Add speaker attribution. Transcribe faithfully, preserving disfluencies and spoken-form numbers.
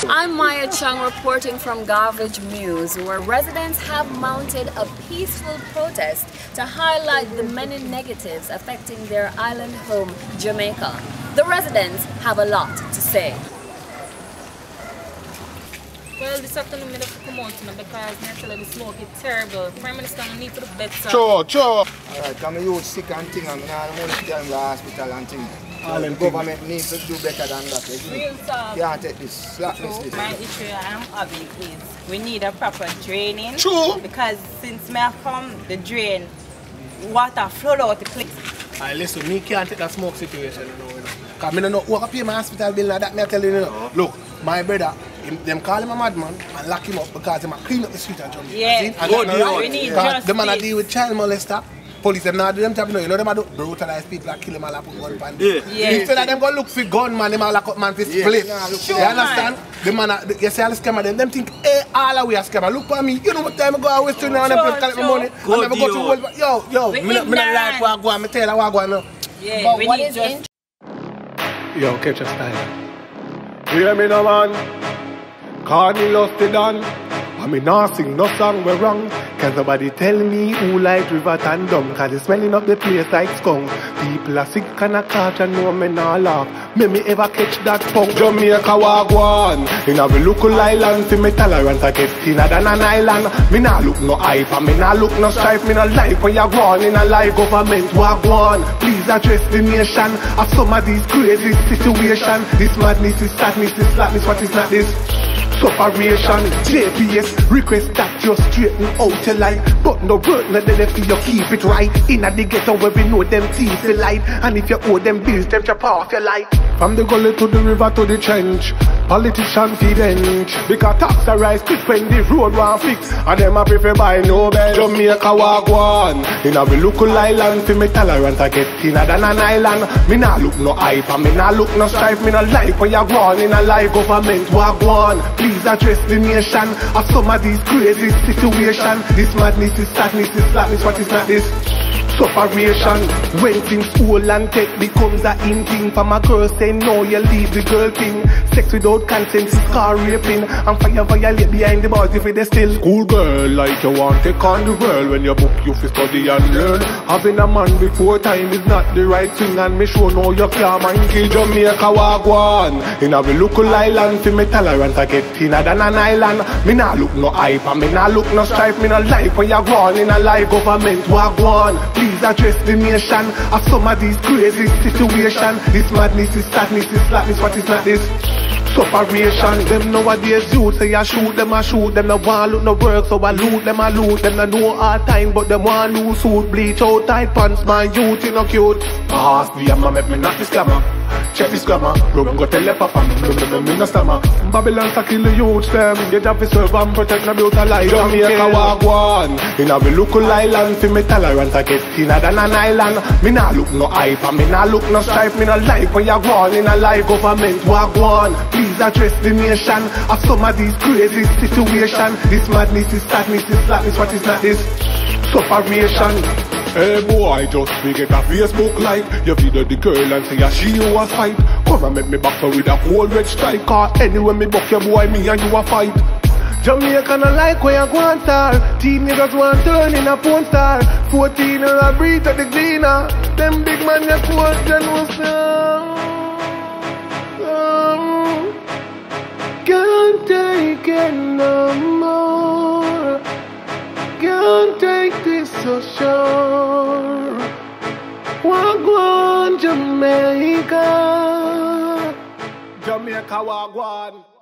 Speaker 1: I'm Maya Chung reporting from Garbage Muse, where residents have mounted a peaceful protest to highlight the many negatives affecting their island home, Jamaica. The residents have a lot to say.
Speaker 2: Well, this afternoon I have to come out because I tell you the smoke is terrible. Prime Minister need to do better.
Speaker 3: Sure, sure.
Speaker 4: Alright, I'm a youth sick and thing and I don't want to get in the hospital and thing. So the government needs to do better than that.
Speaker 2: Real talk.
Speaker 4: Can't take this. Slackness this.
Speaker 5: My issue I am having is we need a proper draining.
Speaker 3: True.
Speaker 5: Because since me have come, the drain, water flood out the place.
Speaker 3: Alright, listen, me can't take that smoke situation, you know. Because I don't know what pay my hospital bill like that, me I tell you, you know. Look, my brother, him, them call him a madman and lock him up because he might clean up the street of Jamaica.
Speaker 5: Yeah,
Speaker 3: and good,
Speaker 5: right. We need justice.
Speaker 3: The man that deal with child molester. Police them not do them job, you know, you know them a do brutalize people and kill them all and put gun pan.
Speaker 5: Yeah. Yeah.
Speaker 3: Instead of them go look for gun man, them all lock up man for
Speaker 4: Yeah.
Speaker 3: split.
Speaker 4: Nah, look,
Speaker 3: you understand? The man, a- the, you see all the scammer them, them think, hey, all the way a scammer. Look for me, you know what time I go out west and them
Speaker 5: Sure,
Speaker 3: collect my
Speaker 5: sure.
Speaker 3: money. And never go to world. Yo, yo,
Speaker 5: We
Speaker 3: me not me not
Speaker 5: ignorant.
Speaker 3: like what I go on, me tell you what I go on now.
Speaker 5: Yeah,
Speaker 1: But
Speaker 5: we
Speaker 1: what
Speaker 5: need
Speaker 1: is
Speaker 5: just
Speaker 3: Yo, catch a style. You hear me now, man? Call me lusty done. I mean, not sing no song we're wrong. Cause nobody tell me who like river and dumb. Cause it's smelling up the place like skunk. People are sick and a catch and know me not laugh. May me ever catch that punk. Jamaica wagwan. In a local island, see me tolerance I get thinner than an island. Me not look no hype and me not look no stripe. Me not like when you're gone in a live government wagwan. Please address the nation of some of these crazy situations. This madness is sadness, this slackness, what is not this? Separation, J P S, request that you straighten out your life. But no work, no then if you keep it right. In a the ghetto where we know them teeth the light. And if you owe them bills, them chop off your life. From the gully to the river to the trench, politicians feed bench. Because tax a rise quick when the road want fix. And them a prefer buy no bench. Jamaica wagwan. In a we local island, for me tolerance I get thinner than an island. Me not look no hype and me not look no strife. Me not like when you're gone in a live government wagwan. Please address the nation of some of these crazy situations. This madness is sadness, this slackness, what is not this? Separation. When things old and tech becomes a in thing. For my girl say no, you leave the girl thing. Sex without consent is car raping. And fire violate behind the bars if they still. School girl, like you want take on the world. When you book you for study and learn. Having a man before time is not the right thing. And me sure know you can't mind kill Jamaica wagwan. In a local island, for me tolerance I get thinner than an island. Me not look no hype and me not look no strife. Me not like when you're gone in a live government wagwan. Please address the nation of some of these crazy situations. This madness is sadness, this slackness, what is not this? Separation. Them nowadays youth say I shoot them, I shoot them. No want look no work, so I loot them, I loot them. No know hard time, but them want new suit. Bleach out tight pants, my youth you no cute. Pass the amma make me not this scammer. Check this grammar, run go tell your papa. Me, me, me, me no stammer. Babylon to kill the youth them. Get job to serve and protect no beauty life. Jamaica wagwan. In a local island, for me tolerance I get thinner than an island. Me not look no hype and me not look no strife. Me not like when you're gone in a live government wagwan. Please address the nation of some of these crazy situations. This madness is sadness, this slackness, what is not this? Separation. Hey boy, just we get a Facebook like. You video the girl and say yeah, she you a fight. Come and make me back with a whole red stripe. Cause anyway me buck your boy, me and you a fight. Jamaica no like where you go and star. Teen niggas want turn in a porn star. Fourteen or a breed at the cleaner. Them big man you quote and was can't take it no more. Can't take this so sure. Wagwan Jamaica. Jamaica wagwan.